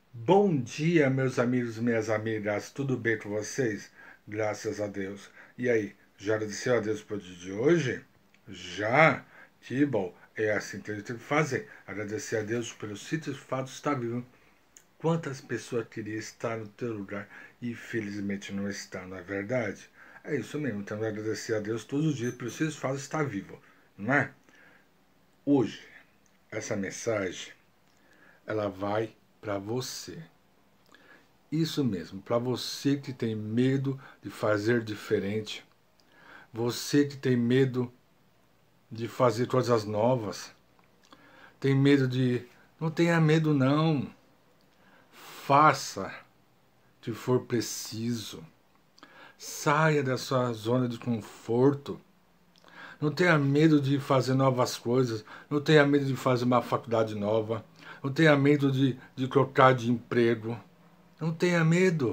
Bom dia, meus amigos e minhas amigas, tudo bem com vocês? Graças a Deus. E aí, já agradeceu a Deus pelo dia de hoje? Já? Que bom. É assim que a gente tem que fazer. Agradecer a Deus pelo simples fato de estar vivo. Quantas pessoas queriam estar no teu lugar e infelizmente não estão, não é verdade? É isso mesmo, então agradecer a Deus todos os dias pelo simples fato de estar vivo, não é? Hoje, essa mensagem, ela vai para você. Isso mesmo, para você que tem medo de fazer diferente, você que tem medo de fazer coisas novas, tem medo de. Não tenha medo, não. Faça se for preciso. Saia da sua zona de conforto. Não tenha medo de fazer novas coisas. Não tenha medo de fazer uma faculdade nova. Não tenha medo de trocar de emprego. Não tenha medo.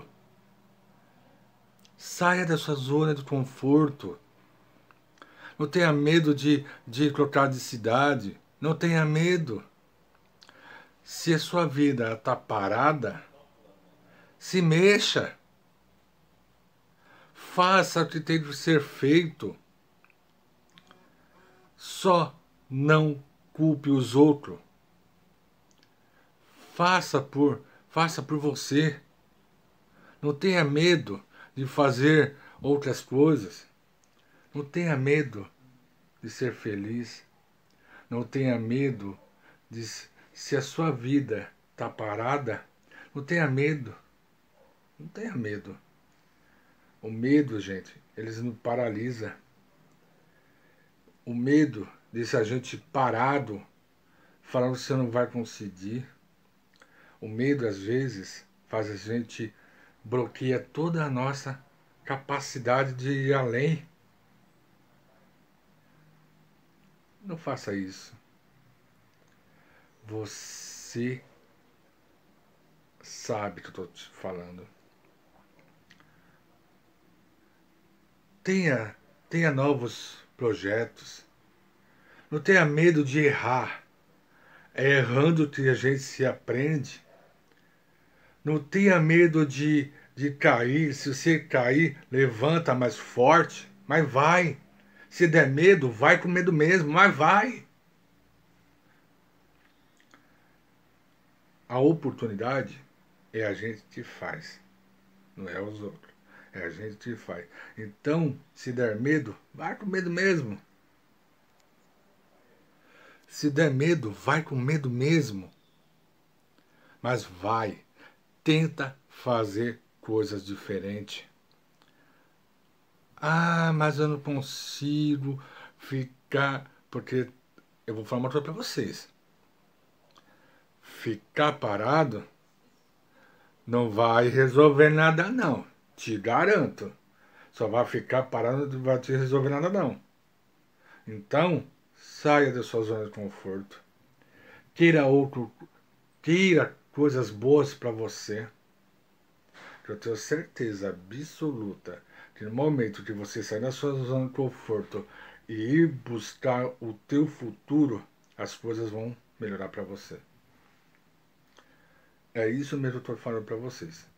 Saia da sua zona de conforto. Não tenha medo de trocar de cidade. Não tenha medo. Se a sua vida está parada, se mexa. Faça o que tem que ser feito. Só não culpe os outros. Faça por você. Não tenha medo de fazer outras coisas. Não tenha medo de ser feliz. Não tenha medo de se a sua vida está parada. Não tenha medo. Não tenha medo. O medo, gente, eles nos paralisa. O medo deixa a gente parado, falando que você não vai conseguir. O medo, às vezes, faz a gente bloqueia toda a nossa capacidade de ir além. Não faça isso. Você sabe que eu estou te falando. Tenha, tenha novos projetos. Não tenha medo de errar. É errando que a gente se aprende. Não tenha medo de cair. Se você cair, levanta mais forte. Mas vai. Se der medo, vai com medo mesmo. Mas vai. A oportunidade é a gente que faz. Não é os outros. É a gente que faz. Então, se der medo, vai com medo mesmo. Se der medo, vai com medo mesmo. Mas vai. Tenta fazer coisas diferentes. Ah, mas eu não consigo ficar. Porque eu vou falar uma coisa para vocês. Ficar parado não vai resolver nada, não. Te garanto. Só vai ficar parado, não vai te resolver nada, não. Então, saia da sua zona de conforto. Queira outro, queira coisas boas para você. Que eu tenho certeza absoluta que no momento que você sair da sua zona de conforto e ir buscar o teu futuro, as coisas vão melhorar para você. É isso mesmo que eu estou falando para vocês.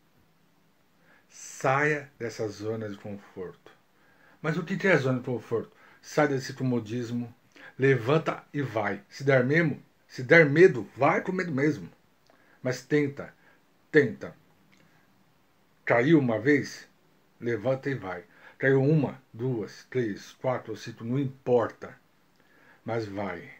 Saia dessa zona de conforto. Mas o que é zona de conforto? Sai desse comodismo, levanta e vai. Se der medo, vai com medo mesmo. Mas tenta. Caiu uma vez? Levanta e vai. Caiu uma, duas, três, quatro, cinco, não importa. Mas vai.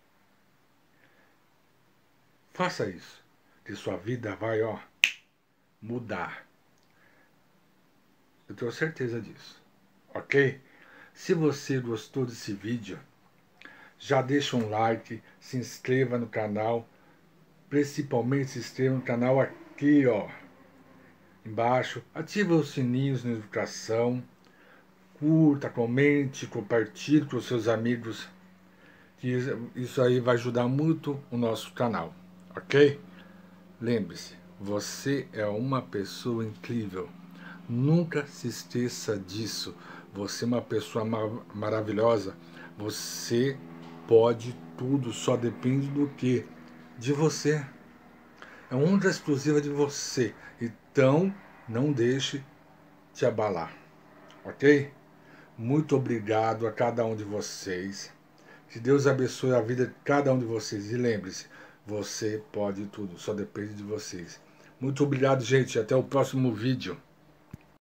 Faça isso. Que sua vida vai, ó, mudar. Eu tenho certeza disso. Ok? Se você gostou desse vídeo, já deixa um like, se inscreva no canal. Principalmente se inscreva no canal aqui, ó, embaixo. Ativa os sininhos de notificação. Curta, comente, compartilhe com os seus amigos. Que isso aí vai ajudar muito o nosso canal, ok? Lembre-se, você é uma pessoa incrível. Nunca se esqueça disso. Você é uma pessoa maravilhosa. Você pode tudo, só depende do que? De você. É uma onda explosiva de você. Então, não deixe te abalar. Ok? Muito obrigado a cada um de vocês. Que Deus abençoe a vida de cada um de vocês. E lembre-se, você pode tudo, só depende de vocês. Muito obrigado, gente. Até o próximo vídeo.